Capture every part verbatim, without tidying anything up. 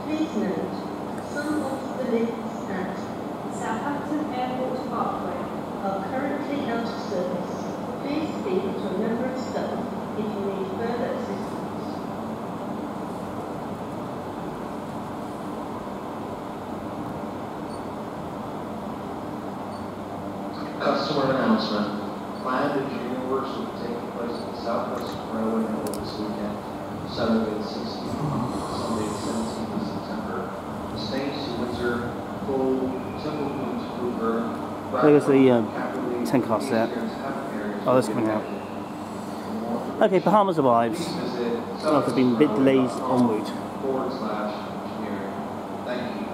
Please note, some of the lifts at Southampton Airport Parkway are currently out of service. Please speak to a member of staff if you need further assistance. Customer announcement. Planned and junior works will be taking place at the Southwest Railway Network this weekend, Saturday the sixteenth, Sunday the seventeenth of September. Staines to Windsor, Full, Templeton to Hoover. There's the um, ten car set. Oh, that's coming out. Okay, Bahamas arrives. Oh, there's been a bit delays en route. Forward slash engineering. Thank you.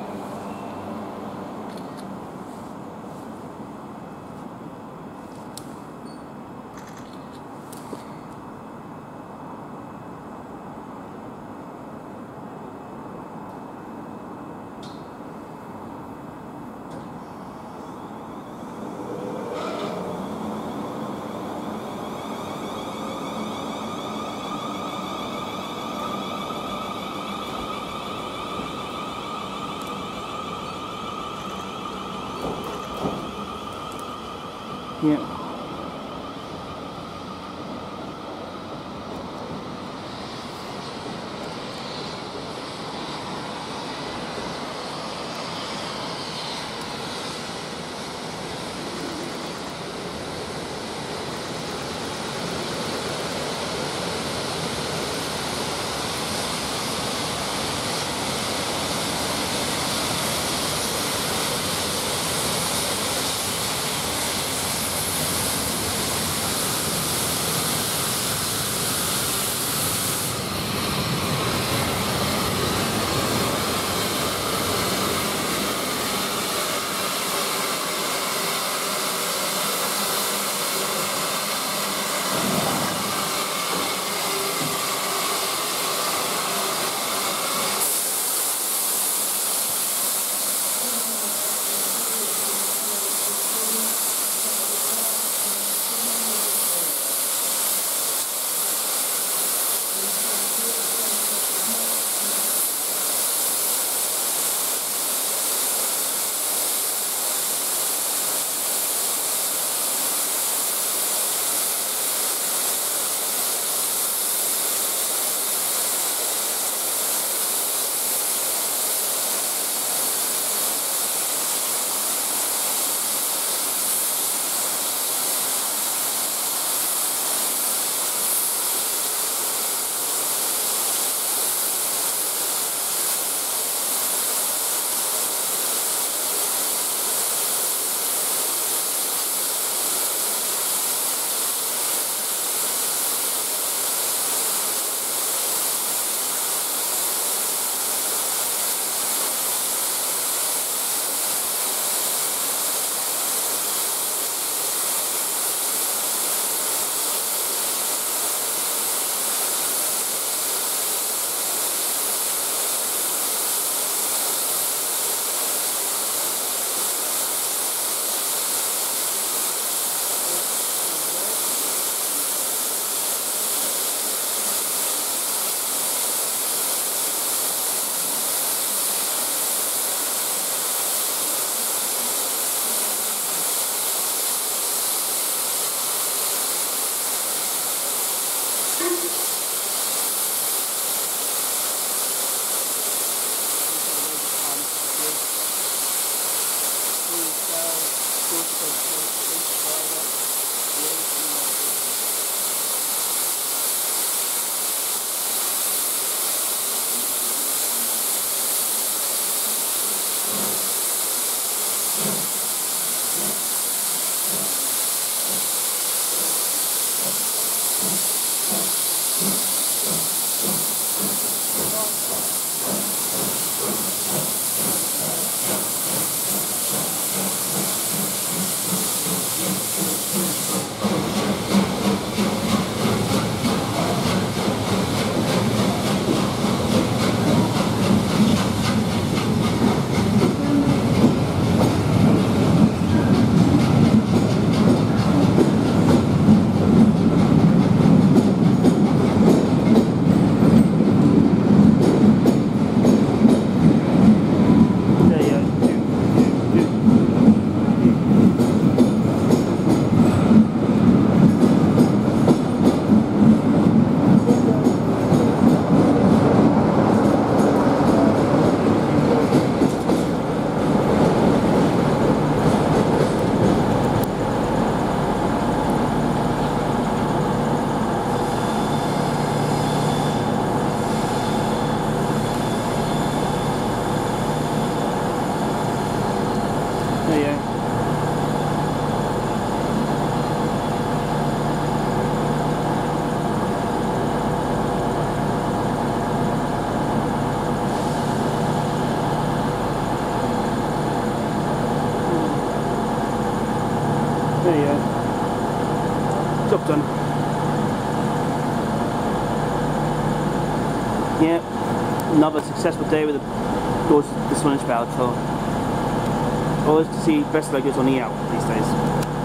Yeah. There you go. Job done. Yeah, another successful day with the the Swanage Belle tour. Always to see best logos on the out these days.